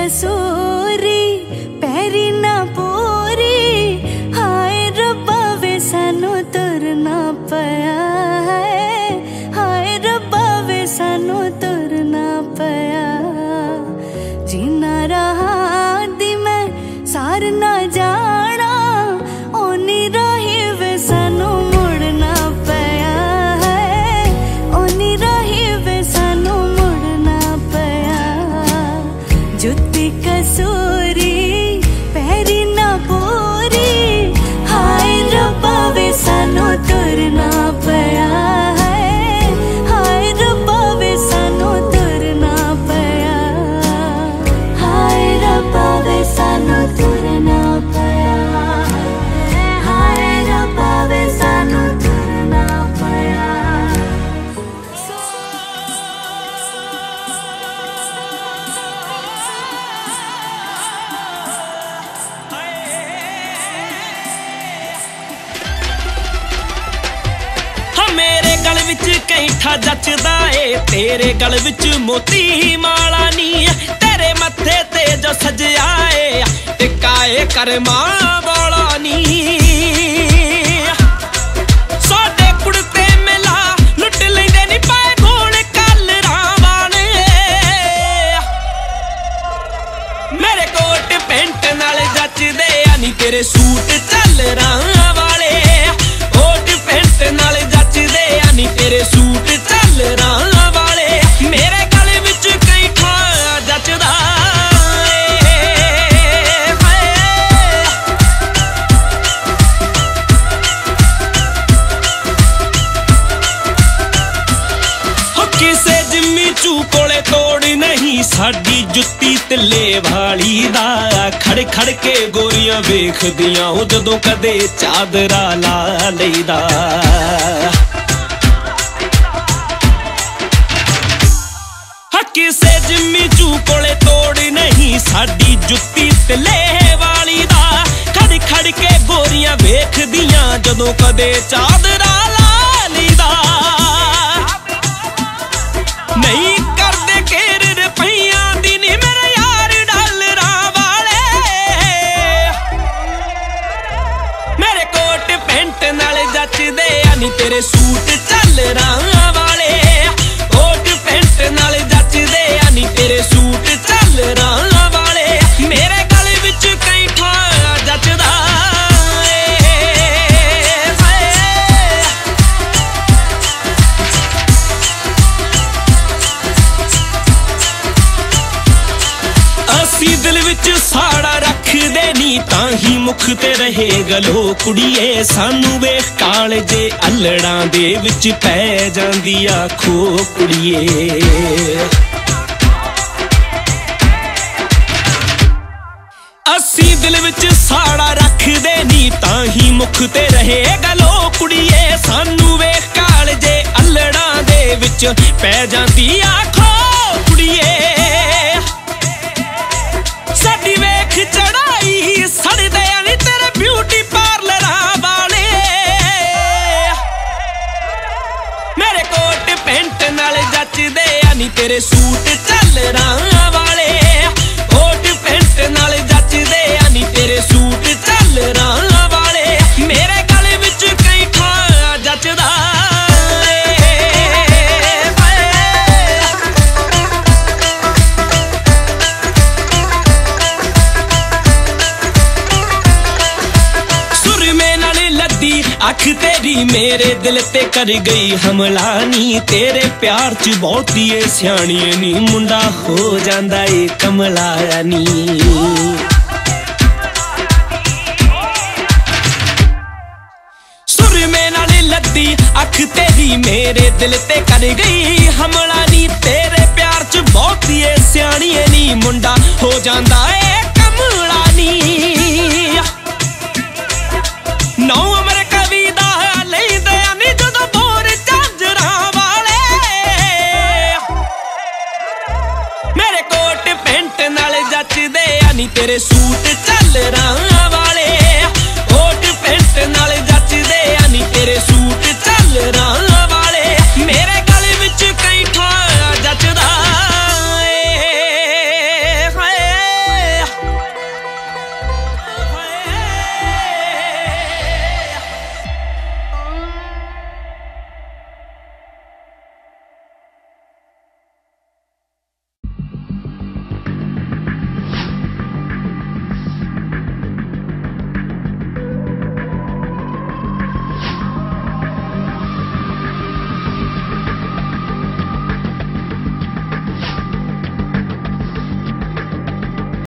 कसूरी पैरी ना पूरी हाय रब्बा वे सानू तुरना पया है हाय रब्बा वे सानू तुरना पया जीना रहा दी मैं सार ना जाना ओनी रही वे सानू मुड़ना पया है ओनी रही वे सानू मुड़ना पया जुत्ती कसूरी पैरी ना पूरी हाय रब्बा वे सानू तुरना पया है हाय रब्बा वे सानू तुरना पया हाय रब्बा वे सानू तुरना पया हाय रब्बा वे सानू तुरना पया मेरे गल विच कैंठा जचदा ए तेरे गल विच मोती माला नी तेरे मत्थे ते जो सजया ए टिक्का ए करमा वाला नी साडे कुड़ते मिला लुट लैंदे नी पाए गोल कलरां वाले मेरे कोट पैंट नाल जचदे आ नी तेरे सूट झल्लरां वाले कोट पैंट नाल जचदे आ नी तेरे सूट झल्लरां वाले मेरे गले विच कैंठा जचदा किसे जिम्मी चू कोले तोड़ नहीं साडी जुत्ती तिल्ले वाली दा खड़ खड़ के गोरियां वेखदियां ओ जदों कदे चादरा ला लईदा किसे जिम्मी चू कोले तोड़ नहीं साडी जुत्ती तिल्ले वाली दा खड़ खड़ के गोरियां वेखदियां जदों कदे चादरा ला लईदा नहीं करदे केर रुपइयां दी नी मेरे यार डॉलरां वाले मेरे कोट पैंट नाल जचदे आ नी तेरे सूट झल्लरां वाले कोट पैंट नाल जचदे आ नी तेरे सूट झल्लरां वाले मेरे गले विच कैंठा जचदा असी दिल विच साड़ा रखदे नी ताही मुख ते रहे गलो कुड़िए सानू वेख कालजे अल्लड़ां दे विच पै जांदी आखो कुड़िए असी दिल विच साड़ा रखदे नी ताही मुख ते रहे गलो कुड़िए सानू वेख कालजे अल्लड़ां दे विच पै जांदी आखो कुड़िए साडी वेख चढ़ाई सड़दे नी तेरे ब्यूटी पार्लरां वाले मेरे कोट पैंट नाल जचदे आ नी तेरे सूट झल्लरां वाले कोट पैंट नाल जचदे आ नी तेरे सूट झल्लरां वाले मेरे गले विच कैंठा जचदा अख तेरी मेरे दिल ते कर गई हमला नी तेरे प्यार च बहुती सियाणी नी मुंडा हो जांदा ए कमला नी सुर में नाल लद्दी अख तेरी मेरे दिल ते कर गई हमला नी तेरे प्यार च बहुती सियाणी नी मुंडा हो जांदा ए कमला नी नौ अमर कवि दा लैंदे नी जदों बोर झांजरां वाले मेरे कोट पैंट नाल जचदे आ नी तेरे सूट झल्लरां वाले कोट पैंट नाल जचदे आ नी तेरे सूट झल्लरां